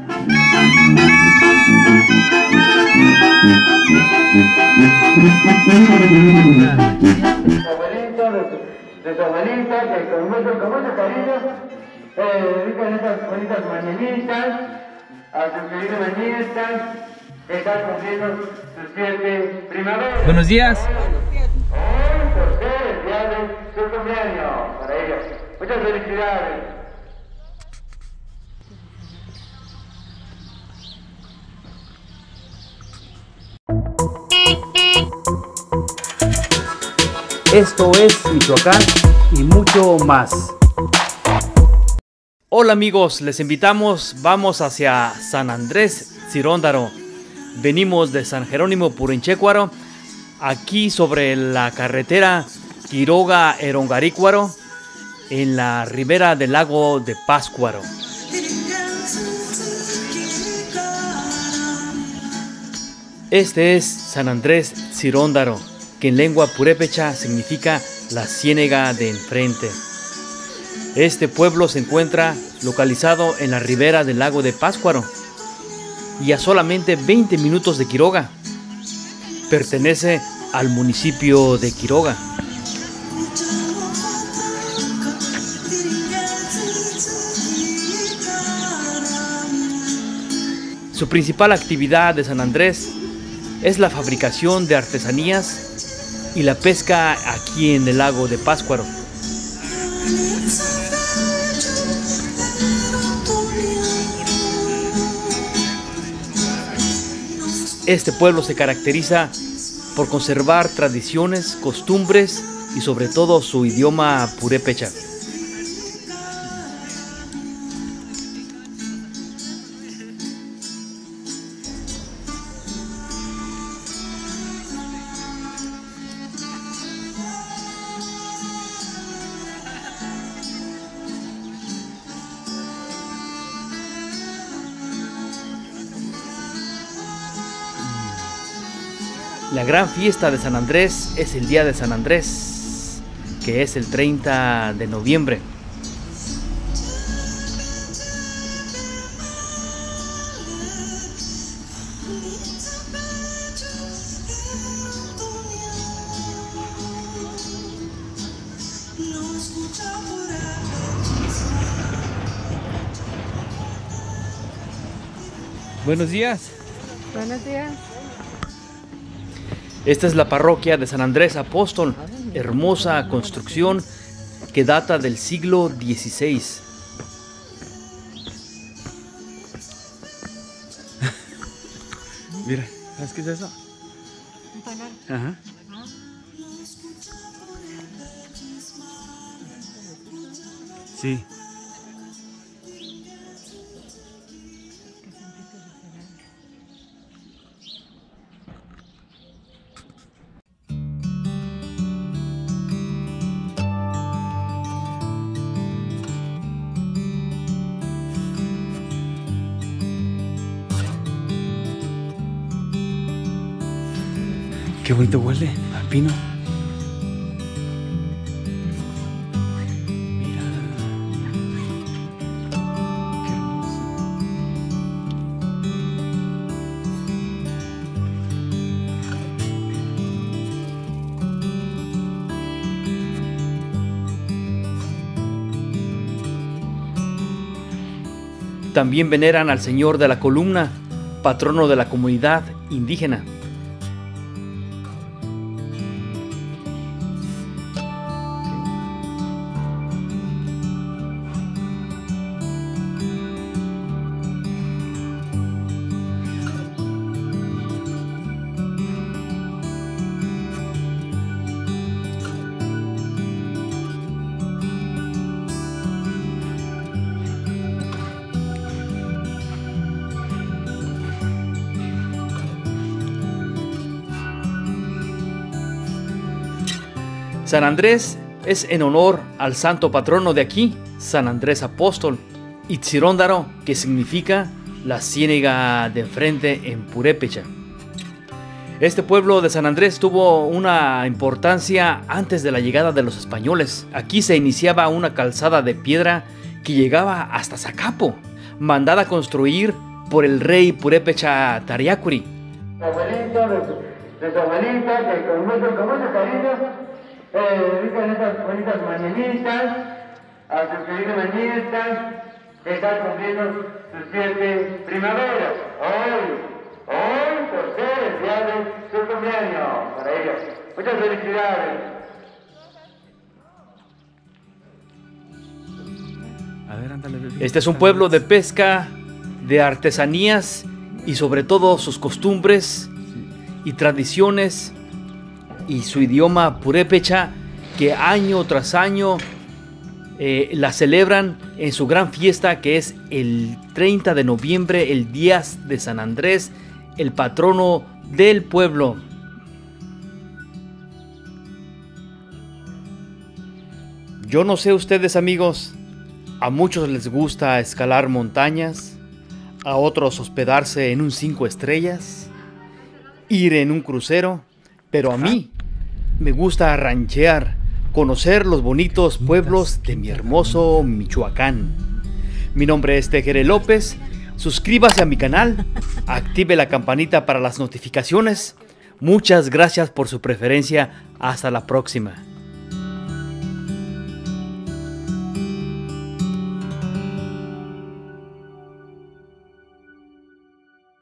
De su abuelita, que con mucho cariño dedican estas bonitas mañanitas a sus queridas nietas que están cumpliendo sus 7 primaveras. Buenos días. Hoy, por ser el día de su cumpleaños para ellos. Muchas felicidades. Esto es Michoacán y mucho más. Hola amigos, les invitamos, vamos hacia San Andrés Tsiróndaro. Venimos de San Jerónimo Purinchecuaro, aquí sobre la carretera Quiroga-Erongarícuaro, en la ribera del lago de Pátzcuaro. Este es San Andrés Tsiróndaro, que en lengua purépecha significa la ciénega de enfrente. Este pueblo se encuentra localizado en la ribera del lago de Pátzcuaro y a solamente 20 minutos de Quiroga. Pertenece al municipio de Quiroga. Su principal actividad de San Andrés es la fabricación de artesanías y la pesca aquí en el lago de Pátzcuaro. Este pueblo se caracteriza por conservar tradiciones, costumbres y sobre todo su idioma purépecha. La gran fiesta de San Andrés es el día de San Andrés, que es el 30 de noviembre. Buenos días. Buenos días. Esta es la parroquia de San Andrés Apóstol, hermosa construcción que data del siglo XVI. Mira, ¿sabes qué es eso? Un panal. Ajá. Sí. Qué bonito huele al pino. Mira. Qué hermoso. También veneran al Señor de la Columna, patrono de la comunidad indígena. San Andrés es en honor al santo patrono de aquí, San Andrés Apóstol, y Tsiróndaro, que significa la ciénega de enfrente en purépecha. Este pueblo de San Andrés tuvo una importancia antes de la llegada de los españoles. Aquí se iniciaba una calzada de piedra que llegaba hasta Zacapo, mandada a construir por el rey Purépecha Tariacuri. De su abuelita, que con mucho cariño dedican estas bonitas mañanitas a sus queridas nietas que están cumpliendo sus 7 primaveras. Hoy, por ser el día de su cumpleaños para ellos. Muchas felicidades. Este es un pueblo de pesca, de artesanías y sobre todo sus costumbres y tradiciones y su idioma purépecha, que año tras año la celebran en su gran fiesta, que es el 30 de noviembre, el Día de San Andrés, el patrono del pueblo. Yo no sé ustedes, amigos, a muchos les gusta escalar montañas, a otros hospedarse en un 5 estrellas, ir en un crucero, pero a mí me gusta ranchear, conocer los bonitos pueblos de mi hermoso Michoacán. Mi nombre es Tejere López, suscríbase a mi canal, active la campanita para las notificaciones. Muchas gracias por su preferencia, hasta la próxima.